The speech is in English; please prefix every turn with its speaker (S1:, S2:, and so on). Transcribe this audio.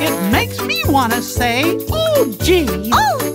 S1: It makes me want to say, oh, gee.
S2: Oh,